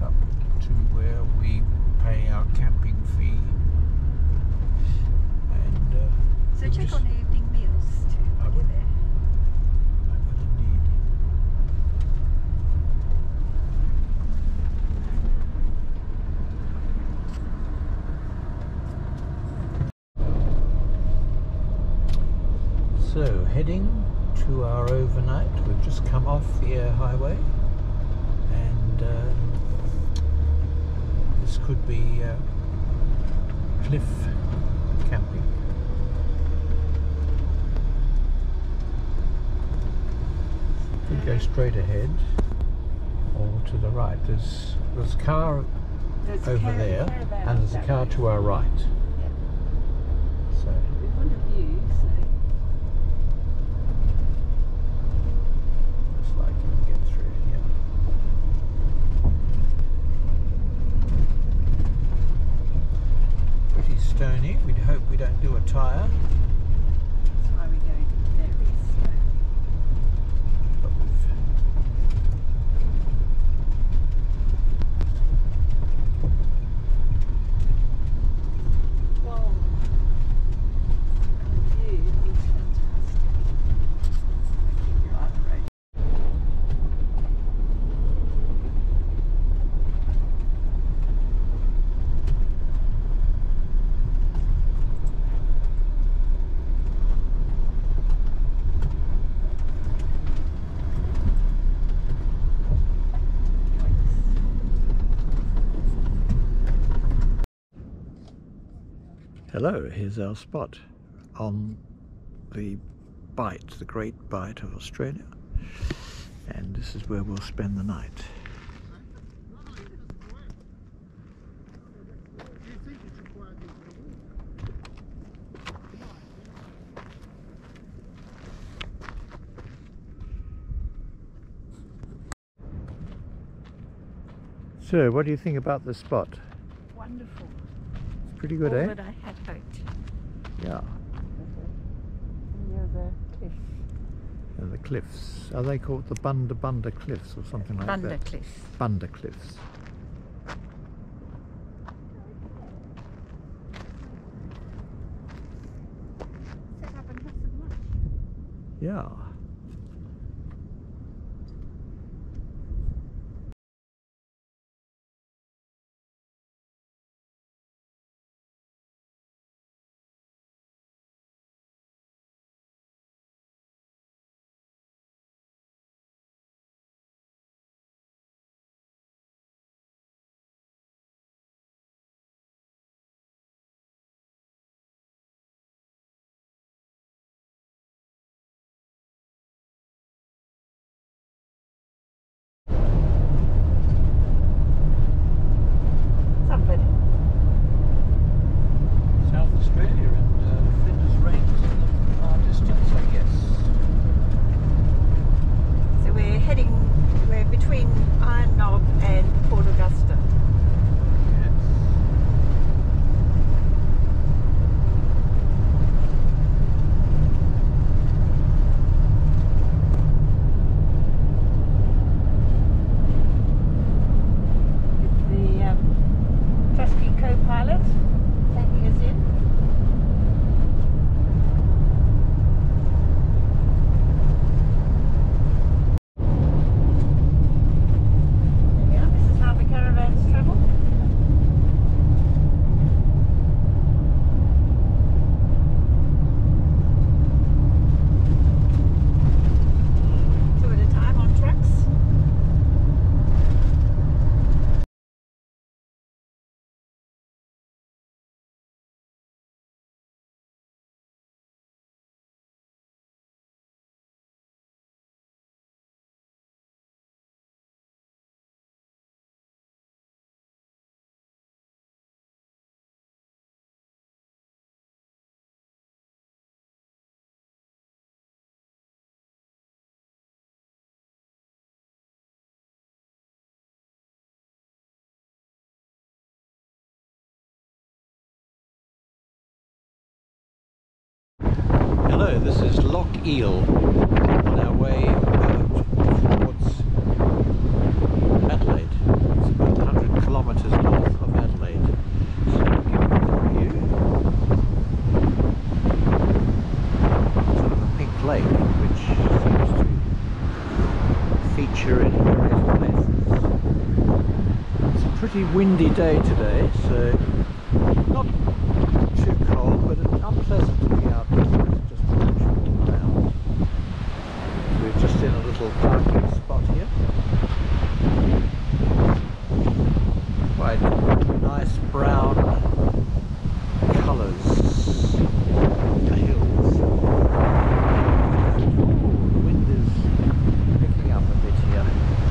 up to where we pay our camping fee. And so check on the evening meals too. I will. There. I will indeed. So, heading to our overnight. We've just come off the air highway, and this could be cliff camping. We go straight ahead or to the right. There's a car over there, and there's a car to our right. Yeah. So We want a view, so looks like you can get through here. Pretty stony. We'd hope we don't do a tyre. that's why we're going very slowly. But we've Whoa. The view is fantastic. Keep your eye on the road. Hello, here's our spot on the Bight, the Great Bight of Australia, and this is where we'll spend the night. So, what do you think about this spot? Wonderful. It's pretty good, All eh? that I had hoped. Yeah. Near the cliff. And the cliffs. Are they called the Bunda Cliffs or something like Bunda that? Cliff. Bunda Cliffs. Set up and have some lunch. Yeah. Somebody. South Australia and Flinders Ranges in the far distance, I guess. So we're between Iron Knob and Port Augusta. Yes. With the trusty co-pilot taking us in. There we are. This is how the caravans travel. Two at a time on trucks. Hello, this is Loch Eel on our way towards Adelaide. It's about 100 pretty windy day today, so not too cold, but it's unpleasant to be outdoors, just walking around. We're just in a little parking spot here. Quite nice brown colours. The hills. Ooh, the wind is picking up a bit here.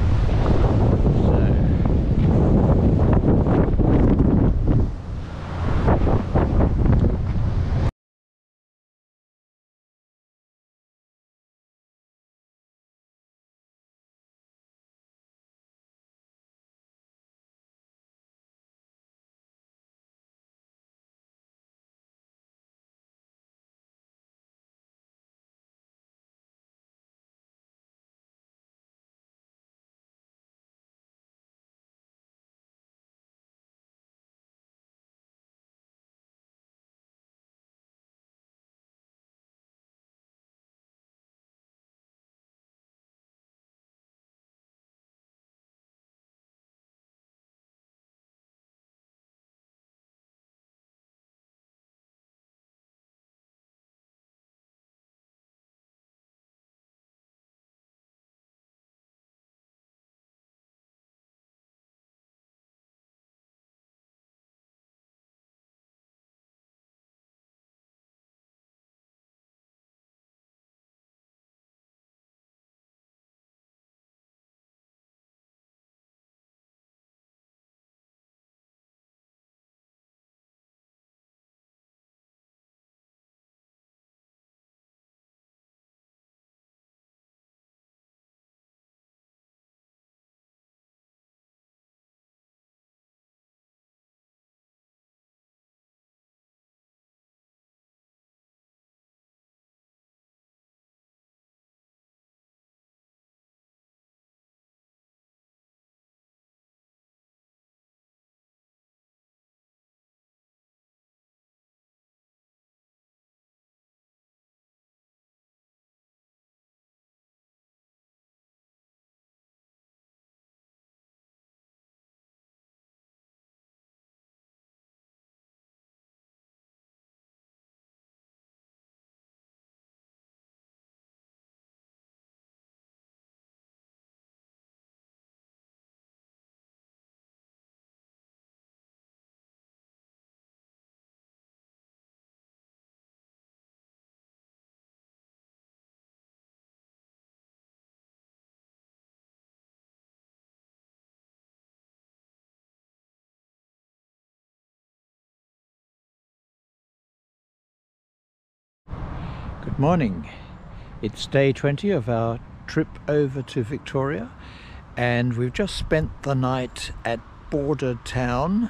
Good morning. It's day 20 of our trip over to Victoria, and we've just spent the night at Border Town.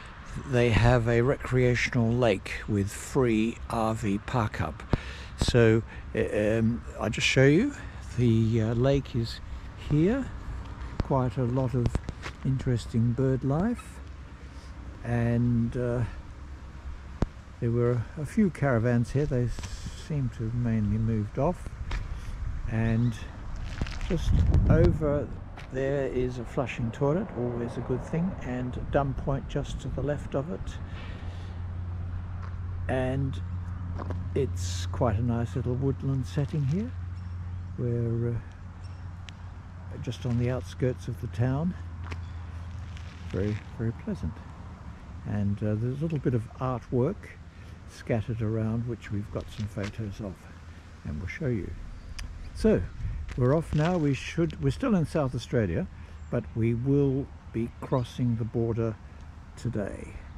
They have a recreational lake with free RV park up. So I'll just show you. The lake is here. Quite a lot of interesting bird life, and there were a few caravans here. They seem to have mainly moved off, and just over there is a flushing toilet, always a good thing, and a dump point just to the left of it, and it's quite a nice little woodland setting here. We're just on the outskirts of the town. Very, very pleasant, and there's a little bit of artwork scattered around which we've got some photos of, and we'll show you. So we're off now. We're still in South Australia, but we will be crossing the border today.